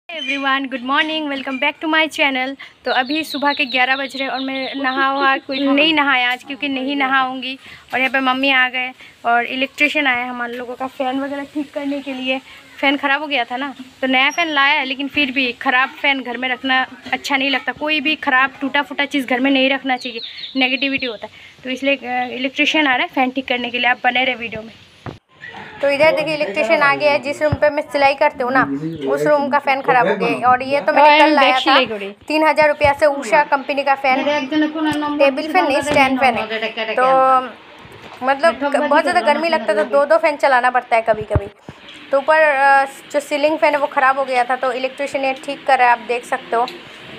Everyone, good morning, welcome back to my channel. तो अभी सुबह के 11 बज रहे और मैं नहा कोई नहीं नहाया आज, क्योंकि नहीं नहाऊंगी। और यहाँ पे मम्मी आ गए और इलेक्ट्रिशियन आया हमारे लोगों का फ़ैन वगैरह ठीक करने के लिए। फ़ैन ख़राब हो गया था ना, तो नया फ़ैन लाया है, लेकिन फिर भी ख़राब फ़ैन घर में रखना अच्छा नहीं लगता। कोई भी ख़राब टूटा फूटा चीज़ घर में नहीं रखना चाहिए, नेगेटिविटी होता है। तो इसलिए इलेक्ट्रिशियन आ रहा है फ़ैन ठीक करने के लिए। आप बने रहे वीडियो में। तो इधर देखिए इलेक्ट्रिशियन आ गया है। जिस रूम पे मैं सिलाई करती हूँ ना, उस रूम का फ़ैन ख़राब हो गया। और ये तो मैंने कल लाया था 3000 रुपया से, उषा कंपनी का फ़ैन। टेबल फैन नहीं, स्टैंड फैन है। तो मतलब बहुत ज़्यादा गर्मी लगता है, तो दो फैन चलाना पड़ता है कभी कभी। तो ऊपर जो सीलिंग फ़ैन है वो ख़राब हो गया था, तो इलेक्ट्रिशियन ने ठीक करा है, आप देख सकते हो।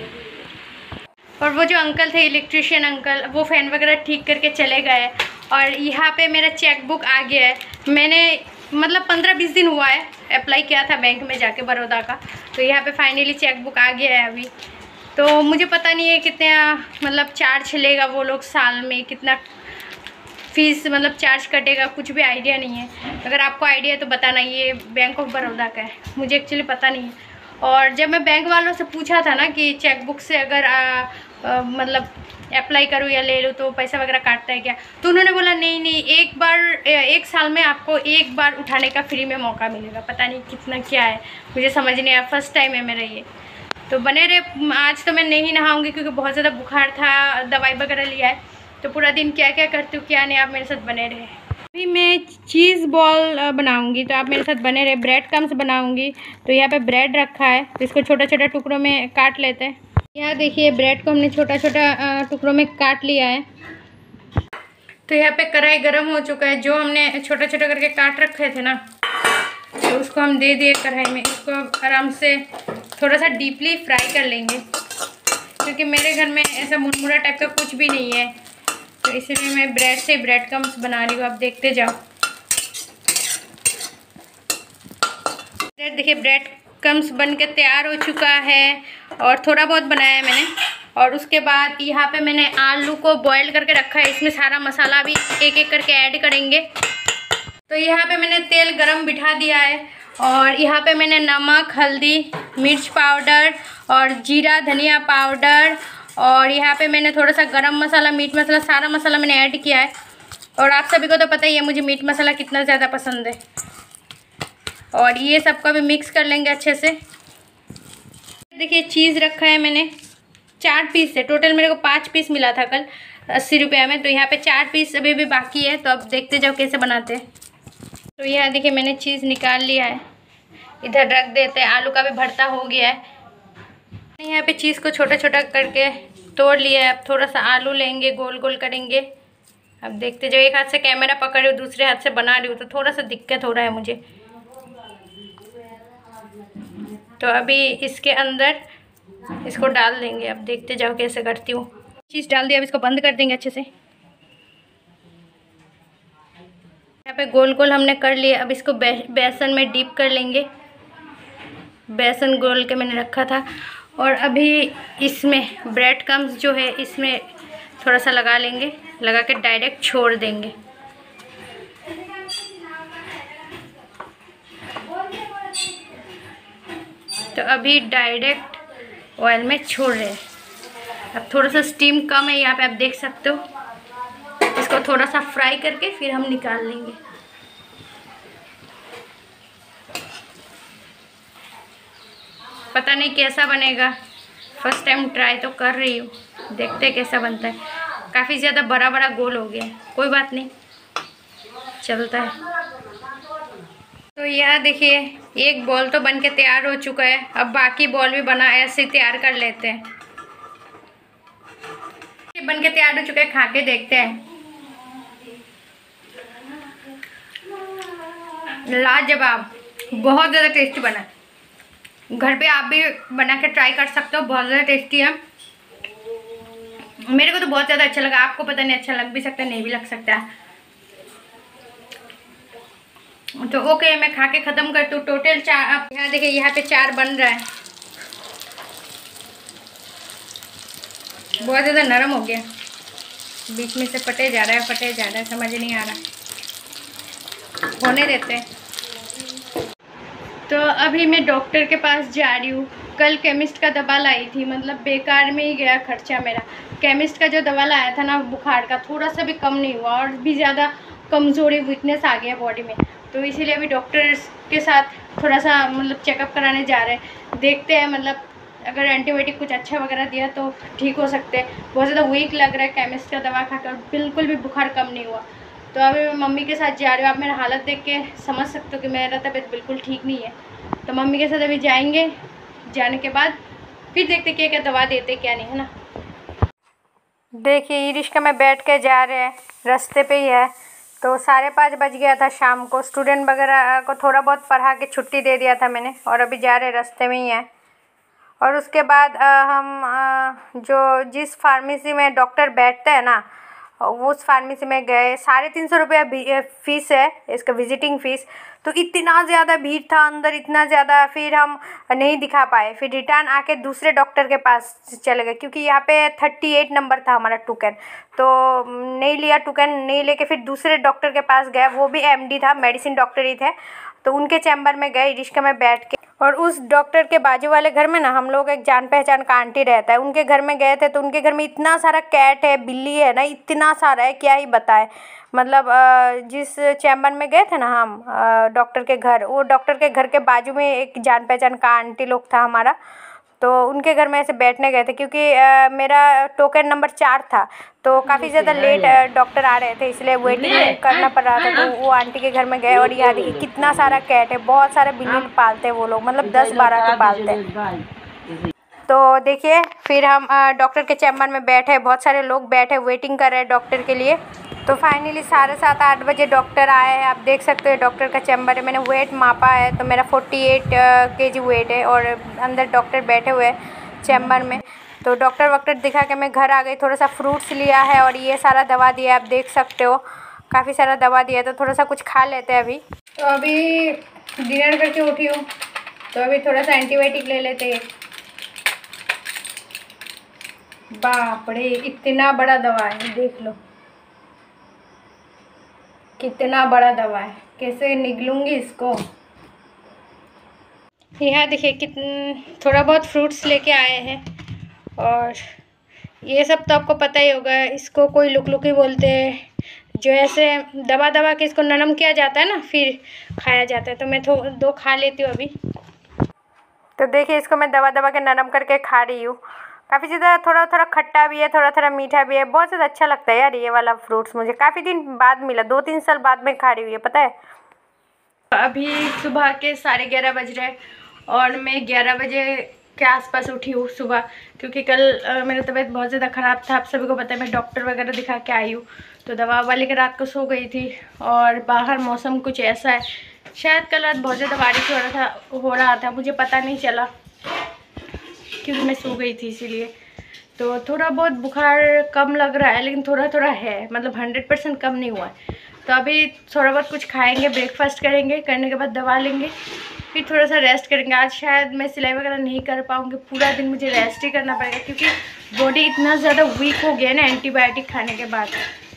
और वो जो अंकल थे इलेक्ट्रिशियन अंकल, वो फ़ैन वगैरह ठीक करके चले गए। और यहाँ पे मेरा चेक बुक आ गया है। मैंने मतलब 15-20 दिन हुआ है, अप्लाई किया था बैंक में जाके बड़ौदा का। तो यहाँ पे फाइनली चेक बुक आ गया है अभी। तो मुझे पता नहीं है कितना मतलब चार्ज लेगा वो लोग, साल में कितना फ़ीस मतलब चार्ज कटेगा, कुछ भी आइडिया नहीं है। अगर आपको आइडिया है तो बताना। ये बैंक ऑफ बड़ौदा का है, मुझे एक्चुअली पता नहीं है। और जब मैं बैंक वालों से पूछा था ना कि चेक बुक से अगर मतलब अप्लाई करूँ या ले लूँ तो पैसा वगैरह काटता है क्या, तो उन्होंने बोला नहीं, एक साल में आपको एक बार उठाने का फ्री में मौका मिलेगा। पता नहीं कितना क्या है, मुझे समझ नहीं आया, फर्स्ट टाइम है मेरा ये। तो बने रहे। आज तो मैं नहीं नहाऊंगी क्योंकि बहुत ज़्यादा बुखार था, दवाई वगैरह लिया है। तो पूरा दिन क्या क्या करती हूँ क्या नहीं, आप मेरे साथ बने रहे। अभी मैं चीज़ बॉल बनाऊंगी, तो आप मेरे साथ बने रहे। ब्रेड क्रम्स बनाऊंगी। तो यहाँ पे ब्रेड रखा है, तो इसको छोटा छोटा टुकड़ों में काट लेते हैं। यहाँ देखिए ब्रेड को हमने छोटा छोटा टुकड़ों में काट लिया है। तो यहाँ पे कढ़ाई गरम हो चुका है। जो हमने छोटा छोटा करके काट रखे थे ना, तो उसको हम दे दिए कढ़ाई में। इसको आराम से थोड़ा सा डीपली फ्राई कर लेंगे, क्योंकि मेरे घर में ऐसा मुरमुरा टाइप का कुछ भी नहीं है। तो इसलिए मैं ब्रेड से ब्रेड क्रम्स बना रही हूँ, आप देखते जाओ। देखिए ब्रेड क्रम्स बन के तैयार हो चुका है, और थोड़ा बहुत बनाया है मैंने। और उसके बाद यहाँ पे मैंने आलू को बॉईल करके रखा है, इसमें सारा मसाला भी एक एक करके ऐड करेंगे। तो यहाँ पे मैंने तेल गरम बिठा दिया है, और यहाँ पे मैंने नमक, हल्दी, मिर्च पाउडर और जीरा धनिया पाउडर, और यहाँ पे मैंने थोड़ा सा गरम मसाला, मीट मसाला, सारा मसाला मैंने ऐड किया है। और आप सभी को तो पता ही है मुझे मीट मसाला कितना ज़्यादा पसंद है। और ये सबका भी मिक्स कर लेंगे अच्छे से। देखिए चीज़ रखा है मैंने 4 पीस है, टोटल मेरे को 5 पीस मिला था कल 80 रुपये में। तो यहाँ पे 4 पीस अभी भी बाकी है, तो अब देखते जाओ कैसे बनाते हैं। तो यहाँ देखिए मैंने चीज़ निकाल लिया है, इधर रख देते हैं। आलू का भी भरता हो गया है। यहाँ पे चीज़ को छोटा छोटा करके तोड़ लिया है। अब थोड़ा सा आलू लेंगे, गोल गोल करेंगे। अब देखते जाओ। एक हाथ से कैमरा पकड़ रही हूँ, दूसरे हाथ से बना रही हूँ, तो थोड़ा सा दिक्कत हो रहा है मुझे। तो अभी इसके अंदर इसको डाल देंगे। अब देखते जाओ कैसे करती हूँ। चीज़ डाल दिया, अब इसको बंद कर देंगे अच्छे से। यहाँ पे गोल गोल हमने कर लिया। अब इसको बेसन में डीप कर लेंगे। बेसन गोल के मैंने रखा था। और अभी इसमें ब्रेड क्रम्स जो है इसमें थोड़ा सा लगा लेंगे, लगा के डायरेक्ट छोड़ देंगे। तो अभी डायरेक्ट ऑयल में छोड़ रहे हैं। अब थोड़ा सा स्टीम कम है, यहाँ पे आप देख सकते हो। इसको थोड़ा सा फ्राई करके फिर हम निकाल लेंगे। पता नहीं कैसा बनेगा, फर्स्ट टाइम ट्राई तो कर रही हूँ, देखते हैं कैसा बनता है। काफ़ी ज़्यादा बड़ा बड़ा गोल हो गया है, कोई बात नहीं, चलता है। तो यह देखिए एक बॉल तो बन के तैयार हो चुका है। अब बाकी बॉल भी बना ऐसे तैयार कर लेते हैं। ये बन के तैयार हो चुका है, खा के देखते हैं। लाजवाब, बहुत ज़्यादा टेस्टी बना है। घर पे आप भी बना के ट्राई कर सकते हो, बहुत ज़्यादा टेस्टी है। मेरे को तो बहुत ज़्यादा अच्छा लगा, आपको पता नहीं अच्छा लग भी सकता है, नहीं भी लग सकता है। तो ओके, मैं खा के ख़त्म करती हूँ। टोटल 4, आप यहाँ देखिए यहाँ पे 4 बन रहा है। बहुत ज़्यादा नरम हो गया, बीच में से फटे जा रहा है, समझ नहीं आ रहा। होने देते हैं। तो अभी मैं डॉक्टर के पास जा रही हूँ। कल केमिस्ट का दवा लाई थी, मतलब बेकार में ही गया खर्चा मेरा। केमिस्ट का जो दवा लाया था ना बुखार का, थोड़ा सा भी कम नहीं हुआ और भी ज़्यादा कमज़ोरी वीकनेस आ गया बॉडी में। तो इसीलिए अभी डॉक्टर के साथ थोड़ा सा मतलब चेकअप कराने जा रहे हैं। देखते हैं मतलब अगर एंटीबायोटिक कुछ अच्छा वगैरह दिया तो ठीक हो सकते हैं। बहुत ज़्यादा वीक लग रहा है केमिस्ट का दवा खाकर, बिल्कुल भी बुखार कम नहीं हुआ। तो अभी मैं मम्मी के साथ जा रही हूँ। आप मेरा हालत देख के समझ सकते हो कि मेरा तबीयत बिल्कुल ठीक नहीं है। तो मम्मी के साथ अभी जाएंगे, जाने के बाद फिर देखते क्या क्या दवा देते क्या नहीं, है ना। देखिए ई रिक्शा में बैठ के जा रहे हैं, रास्ते पे ही है। तो 5:30 बज गया था शाम को। स्टूडेंट वगैरह को थोड़ा बहुत पढ़ा के छुट्टी दे दिया था मैंने, और अभी जा रहे रास्ते में ही है। और उसके बाद हम जो जिस फार्मेसी में डॉक्टर बैठते हैं ना, उस फार्मेसी में गए। 350 रुपया फ़ीस है इसका, विजिटिंग फ़ीस। तो इतना ज़्यादा भीड़ था अंदर, इतना ज़्यादा, फिर हम नहीं दिखा पाए। फिर रिटर्न आके दूसरे डॉक्टर के पास चले गए, क्योंकि यहाँ पे 38 नंबर था हमारा टोकन। तो नहीं लिया टोकन, नहीं लेके फिर दूसरे डॉक्टर के पास गए। वो भी एमडी था, मेडिसिन डॉक्टर ही थे। तो उनके चैम्बर में गए रिक्शा में बैठ के। और उस डॉक्टर के बाजू वाले घर में ना हम लोग एक जान पहचान का आंटी रहता है, उनके घर में गए थे। तो उनके घर में इतना सारा कैट है, बिल्ली है ना, इतना सारा है क्या ही बताए। मतलब जिस चैम्बर में गए थे ना हम डॉक्टर के घर, वो डॉक्टर के घर के बाजू में एक जान पहचान का आंटी लोग था हमारा। तो उनके घर में ऐसे बैठने गए थे, क्योंकि मेरा टोकन नंबर 4 था। तो काफ़ी ज़्यादा लेट डॉक्टर आ रहे थे, इसलिए वेटिंग करना पड़ रहा था। तो वो आंटी के घर में गए। और यहाँ देखिए कितना सारा कैट है, बहुत सारे बिल्ली पालते हैं वो लोग, मतलब 10-12 को पालते हैं। तो देखिए फिर हम डॉक्टर के चैम्बर में बैठे, बहुत सारे लोग बैठे वेटिंग कर रहे हैं डॉक्टर के लिए। तो फाइनली 7:30-8 बजे डॉक्टर आए हैं। आप देख सकते हो डॉक्टर का चैम्बर है। मैंने वेट मापा है तो मेरा 48 kg वेट है, और अंदर डॉक्टर बैठे हुए हैं चैम्बर में। तो डॉक्टर दिखा के मैं घर आ गई। थोड़ा सा फ्रूट्स लिया है और ये सारा दवा दिया, आप देख सकते हो काफ़ी सारा दवा दिया। तो थोड़ा सा कुछ खा लेते हैं अभी। तो अभी डिनर करके उठी हूँ, तो अभी थोड़ा सा एंटीबायोटिक ले लेते हैं। बाप रे, इतना बड़ा दवा है, देख लो कितना बड़ा दवा है, कैसे निगलूंगी इसको। यहाँ देखिए थोड़ा बहुत फ्रूट्स लेके आए हैं। और ये सब तो आपको पता ही होगा, इसको कोई लुकलुकी बोलते हैं, जो ऐसे दबा के इसको नरम किया जाता है ना, फिर खाया जाता है। तो मैं 2 खा लेती हूँ अभी। तो देखिए इसको मैं दबा के नरम करके खा रही हूँ। काफ़ी ज़्यादा थोड़ा खट्टा भी है, थोड़ा मीठा भी है। बहुत ज़्यादा अच्छा लगता है यार ये वाला फ्रूट्स। मुझे काफ़ी दिन बाद मिला, 2-3 साल बाद में खा रही हूँ ये, पता है। अभी सुबह के 11:30 बज रहे और मैं 11 बजे के आसपास उठी हूँ सुबह, क्योंकि कल मेरा तबीयत बहुत ज़्यादा ख़राब था। आप सभी को पता है, मैं डॉक्टर वगैरह दिखा के आई हूँ। तो दवा वाले के रात को सो गई थी, और बाहर मौसम कुछ ऐसा है, शायद कल रात बहुत ज़्यादा बारिश हो रहा था, मुझे पता नहीं चला क्योंकि मैं सो गई थी इसीलिए। तो थोड़ा बहुत बुखार कम लग रहा है, लेकिन थोड़ा है, मतलब 100% कम नहीं हुआ है। तो अभी थोड़ा बहुत कुछ खाएंगे, ब्रेकफास्ट करेंगे, करने के बाद दवा लेंगे, फिर थोड़ा सा रेस्ट करेंगे। आज शायद मैं सिलाई वगैरह नहीं कर पाऊँगी, पूरा दिन मुझे रेस्ट ही करना पड़ेगा, क्योंकि बॉडी इतना ज़्यादा वीक हो गया ना एंटीबायोटिक खाने के बाद।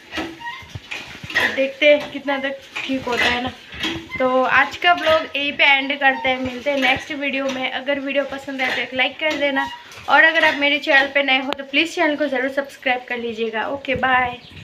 तो देखते हैं कितना तक ठीक होता है ना। तो आज का व्लॉग यहीं पे एंड करते हैं, मिलते हैं नेक्स्ट वीडियो में। अगर वीडियो पसंद आए तो एक लाइक कर देना, और अगर आप मेरे चैनल पे नए हो तो प्लीज़ चैनल को ज़रूर सब्सक्राइब कर लीजिएगा। Okay bye.